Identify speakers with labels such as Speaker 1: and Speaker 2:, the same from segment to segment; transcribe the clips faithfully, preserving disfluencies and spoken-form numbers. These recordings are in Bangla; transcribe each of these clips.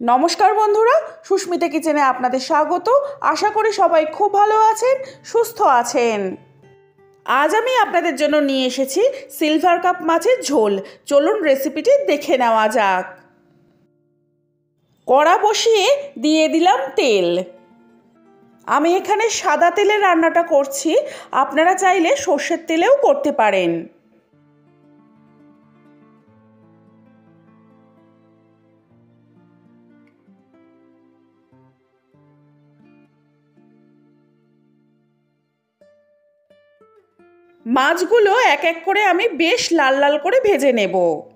Speaker 1: नमस्कार बंधुरा सुस्मिता किचेने आपनादेर स्वागत। आशा करी सबाई खूब भालो आछेन सुस्थ आछेन। आज आमी आपनादेर जोन्नो निये एसेछि सिलभार काप माछेर झोल। चलुन रेसिपिटी देखे नेওয়া যাক। कड़ा बसिए दिए दिलाम तेल। आमी एखाने सादा तेले रान्नाटा करछि, आपनारा चाइले सर्षेर तेलेও करते पारेन। মাছগুলো এক এক করে আমি বেশ লাল লাল করে ভেজে নেব।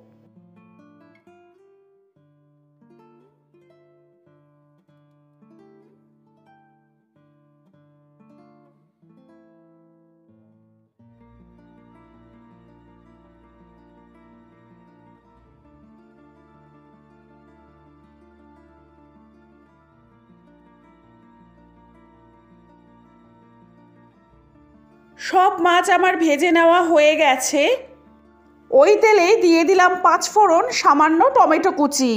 Speaker 1: सब माछ आमार भेजे नेওয়া হয়ে গেছে। ওই তেলে দিয়ে দিলাম পাঁচ ফোড়ন, সামান্য টমেটো কুচি।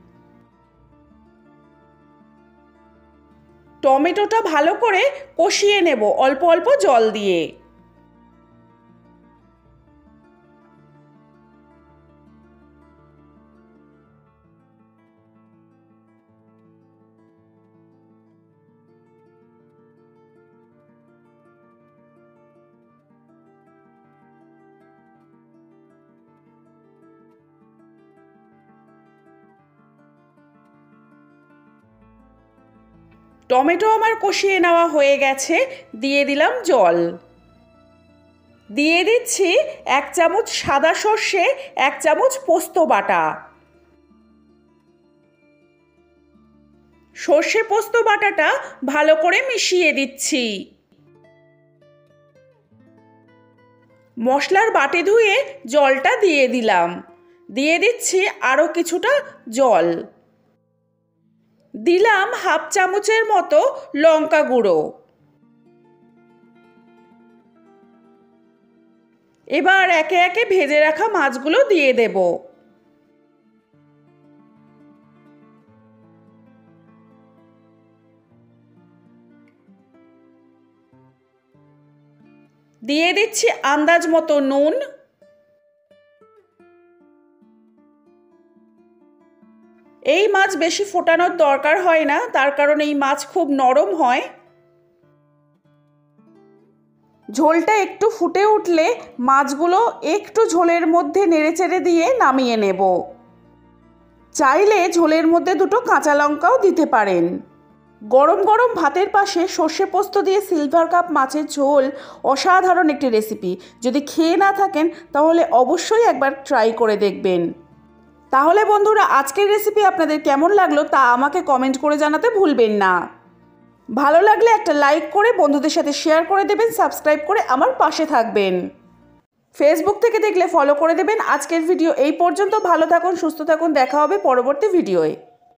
Speaker 1: টমেটোটা ভালো করে কষিয়ে নেব অল্প অল্প জল দিয়ে। टमेटो आमार कषिए नेওয়া হয়ে গেছে, দিয়ে দিলাম জল। দিয়ে দিচ্ছি এক চামচ সাদা সর্ষে, এক চামচ পোস্ত বাটা। সর্ষে পোস্ত বাটাটা ভালো করে মিশিয়ে দিচ্ছি। মশলার বাটি ধুয়ে জলটা দিয়ে দিলাম। দিয়ে দিচ্ছি আরো কিছুটা জল। দিলাম হাফ চামচের মতো লঙ্কা গুঁড়ো। এবার একে একে ভেজে রাখা মাছগুলো দিয়ে দেব। দিয়ে দিচ্ছি আন্দাজ মতো নুন। এই মাছ বেশি ফোটানোর দরকার হয় না, তার কারণ এই মাছ খুব নরম হয়। ঝোলটা একটু ফুটে উঠলে মাছগুলো একটু ঝোলের মধ্যে নেড়েচেড়ে দিয়ে নামিয়ে নেব। চাইলে ঝোলের মধ্যে দুটো কাঁচা লঙ্কাও দিতে পারেন। গরম গরম ভাতের পাশে সর্ষে পোস্ত দিয়ে সিলভার কাপ মাছের ঝোল অসাধারণ একটি রেসিপি। যদি খেয়ে না থাকেন তাহলে অবশ্যই একবার ট্রাই করে দেখবেন। তাহলে বন্ধুরা আজকের রেসিপি আপনাদের কেমন লাগলো তা আমাকে কমেন্ট করে জানাতে ভুলবেন না। ভালো লাগলে একটা লাইক করে বন্ধুদের সাথে শেয়ার করে দেবেন, সাবস্ক্রাইব করে আমার পাশে থাকবেন। ফেসবুক থেকে দেখলে ফলো করে দেবেন। আজকের ভিডিও এই পর্যন্ত। ভালো থাকুন, সুস্থ থাকুন, দেখা হবে পরবর্তী ভিডিওয়ে।